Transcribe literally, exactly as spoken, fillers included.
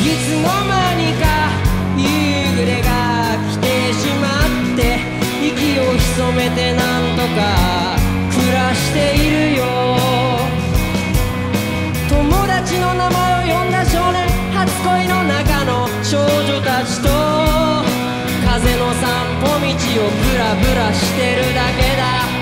つの間にか夕暮れが来てしまって、息を潜めてなんとか暮らしているよ。友達の名前を呼んだ少年、初恋の中の少女たちと風の散歩道をブラブラしてるだけだ。